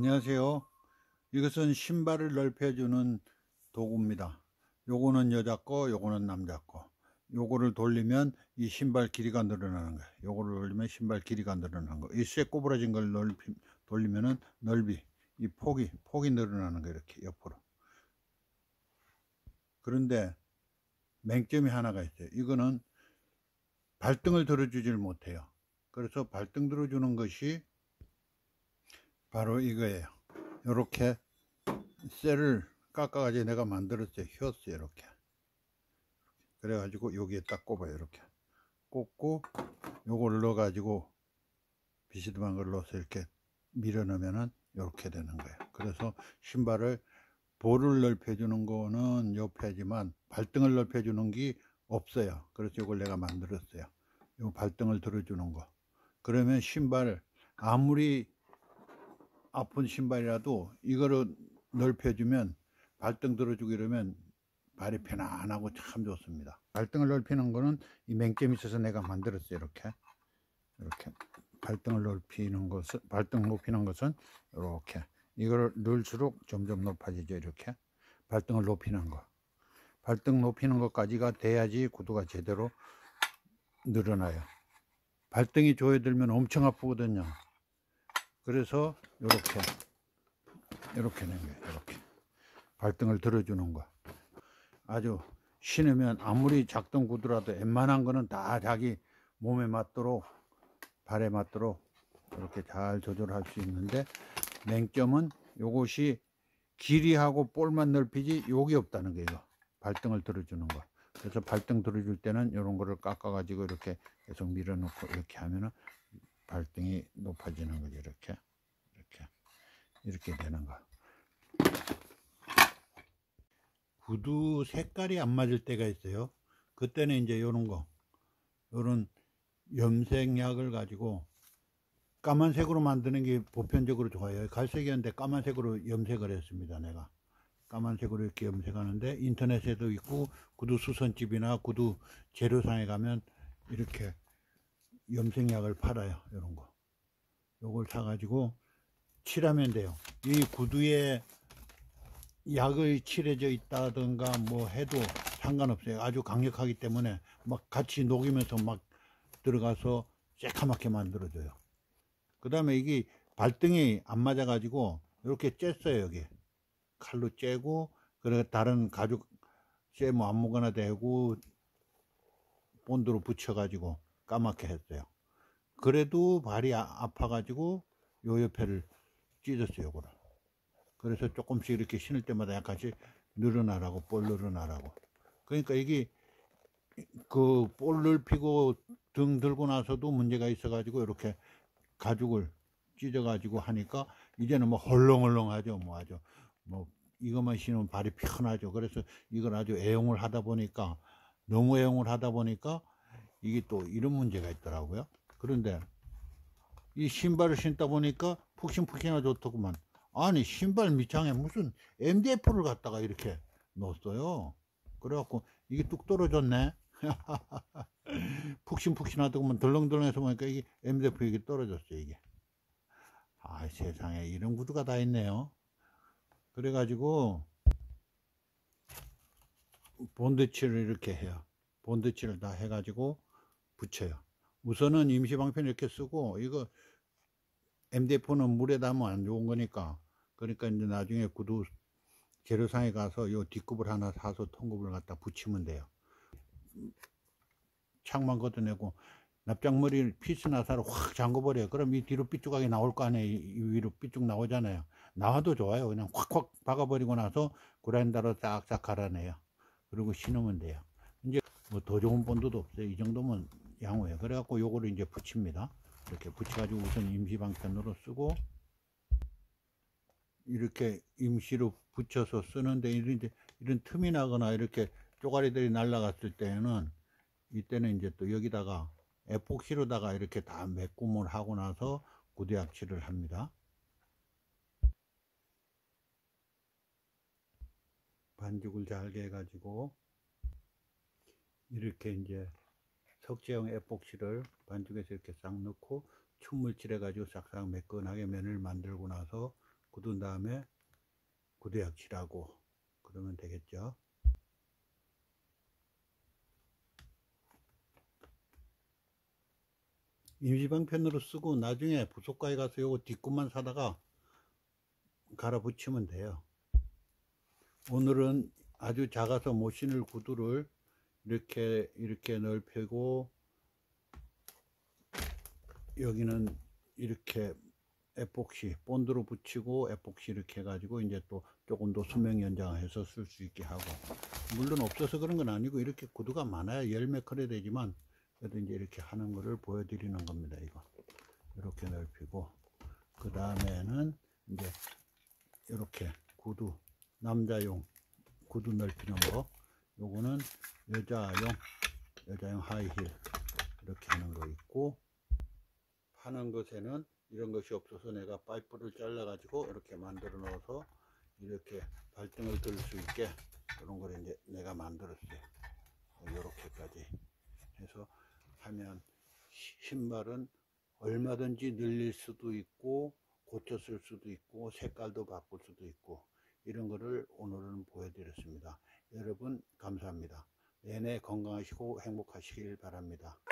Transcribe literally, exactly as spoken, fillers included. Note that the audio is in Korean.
안녕하세요. 이것은 신발을 넓혀주는 도구입니다. 요거는 여자 거, 요거는 남자 거. 요거를 돌리면 이 신발 길이가 늘어나는 거예요. 요거를 돌리면 신발 길이가 늘어나는 거. 이 쇠 꼬부라진 걸 넓히, 돌리면은 넓이, 이 폭이, 폭이 늘어나는 거예요. 이렇게 옆으로. 그런데 맹점이 하나가 있어요. 이거는 발등을 들어주질 못해요. 그래서 발등 들어주는 것이 바로 이거예요. 요렇게 쇠를 깎아가지고 내가 만들었어요. 휘었어요. 이렇게. 그래가지고 여기에 딱 꼽아요. 이렇게 꼽고 요걸 넣어가지고 비스듬한 걸 넣어서 이렇게 밀어 넣으면은 이렇게 되는 거예요. 그래서 신발을 볼을 넓혀주는 거는 옆에지만 발등을 넓혀주는 게 없어요. 그래서 이걸 내가 만들었어요. 요 발등을 들어주는 거. 그러면 신발 아무리 아픈 신발이라도 이거를 넓혀주면 발등 들어주고 이러면 발이 편안하고 참 좋습니다. 발등을 넓히는 거는 이 맹점이 있어서 내가 만들었어요. 이렇게 이렇게 발등을 넓히는 것은 발등 높이는 것은 이렇게 이거를 넣을수록 점점 높아지죠. 이렇게 발등을 높이는 거 발등 높이는 것까지가 돼야지 구두가 제대로 늘어나요. 발등이 조여들면 엄청 아프거든요. 그래서 이렇게 이렇게 는 거예요. 이렇게 발등을 들어주는 거. 아주 신으면 아무리 작던 구두라도 웬만한 거는 다 자기 몸에 맞도록 발에 맞도록 이렇게 잘 조절할 수 있는데 맹점은 요것이 길이하고 볼만 넓히지 여기 없다는 거예요. 발등을 들어주는 거. 그래서 발등 들어줄 때는 이런 거를 깎아 가지고 이렇게 계속 밀어 놓고 이렇게 하면은 발등이 높아지는 거죠. 이렇게 이렇게 이렇게 되는 거. 구두 색깔이 안 맞을 때가 있어요. 그때는 이제 요런 거 요런 염색약을 가지고 까만색으로 만드는 게 보편적으로 좋아요. 갈색이었는데 까만색으로 염색을 했습니다. 내가 까만색으로 이렇게 염색하는데 인터넷에도 있고 구두 수선집이나 구두 재료상에 가면 이렇게 염색약을 팔아요. 이런 거 요걸 사가지고 칠하면 돼요. 이 구두에 약을 칠해져 있다든가 뭐 해도 상관없어요. 아주 강력하기 때문에 막 같이 녹이면서 막 들어가서 새카맣게 만들어줘요. 그 다음에 이게 발등이 안 맞아 가지고 이렇게 쬐어요. 여기 칼로 째고 그래 다른 가죽 쇠 뭐 아무거나 대고 본드로 붙여 가지고 까맣게 했어요. 그래도 발이 아, 아파 가지고 요 옆에를 찢었어요. 요거를. 그래서 조금씩 이렇게 신을 때마다 약간씩 늘어나라고 볼 늘어나라고. 그러니까 이게 그 볼 넓히고 등 들고 나서도 문제가 있어 가지고 이렇게 가죽을 찢어 가지고 하니까 이제는 뭐 헐렁헐렁하죠. 뭐 아주 뭐 이것만 신으면 발이 편하죠. 그래서 이걸 아주 애용을 하다 보니까 너무 애용을 하다 보니까 이게 또 이런 문제가 있더라고요. 그런데 이 신발을 신다 보니까 푹신푹신하 좋더구만. 아니 신발 밑창에 무슨 엠디에프를 갖다가 이렇게 넣었어요. 그래갖고 이게 뚝 떨어졌네. 푹신푹신하더구만. 덜렁덜렁해서 보니까 이게 엠디에프 이게 떨어졌어요. 이게 아 세상에 이런 구두가 다 있네요. 그래가지고 본드칠을 이렇게 해요. 본드칠을 다 해가지고 붙여요. 우선은 임시방편 이렇게 쓰고 이거 엠디에프는 물에 담으면 안 좋은 거니까 그러니까 이제 나중에 구두 재료상에 가서 요 뒷굽을 하나 사서 통굽을 갖다 붙이면 돼요. 창만 걷어내고 납작머리를 피스 나사로 확 잠궈버려요. 그럼 이 뒤로 삐쭉하게 나올 거 아니에요. 이 위로 삐쭉 나오잖아요. 나와도 좋아요. 그냥 확확 박아버리고 나서 그라인더로 싹싹 갈아내요. 그리고 신으면 돼요. 이제 뭐 더 좋은 본드도 없어요. 이 정도면 양호해요. 그래갖고 요거를 이제 붙입니다. 이렇게 붙여가지고 우선 임시방편으로 쓰고 이렇게 임시로 붙여서 쓰는데 이런, 이런 틈이 나거나 이렇게 쪼가리들이 날라갔을 때는 이때는 이제 또 여기다가 에폭시로다가 이렇게 다 매꿈을 하고 나서 구두약칠을 합니다. 반죽을 잘게 해가지고 이렇게 이제 석재형 에폭시를 반죽에서 이렇게 싹 넣고 춤물칠 해가지고 싹싹 매끈하게 면을 만들고 나서 굳은 다음에 구두약 칠하고 그러면 되겠죠. 임시방편으로 쓰고 나중에 부속가에 가서 요거 뒷굽만 사다가 갈아 붙이면 돼요. 오늘은 아주 작아서 못 신을 구두를 이렇게 이렇게 넓히고 여기는 이렇게 에폭시 본드로 붙이고 에폭시 이렇게 해가지고 이제 또 조금 더 수명 연장해서 쓸 수 있게 하고, 물론 없어서 그런 건 아니고 이렇게 구두가 많아야 열몇 컬이 되지만 그래도 이제 이렇게 하는 거를 보여드리는 겁니다. 이거 이렇게 넓히고 그 다음에는 이제 이렇게 구두 남자용 구두 넓히는 거, 요거는 여자용 여자용 하이힐 이렇게 하는 거 있고, 파는 것에는 이런 것이 없어서 내가 파이프를 잘라 가지고 이렇게 만들어 넣어서 이렇게 발등을 들 수 있게 그런 걸 이제 내가 만들었어요. 이렇게까지 해서 하면 신발은 얼마든지 늘릴 수도 있고 고쳐 쓸 수도 있고 색깔도 바꿀 수도 있고, 이런 거를 오늘은 보여드렸습니다. 여러분 감사합니다. 내내 건강하시고 행복하시길 바랍니다.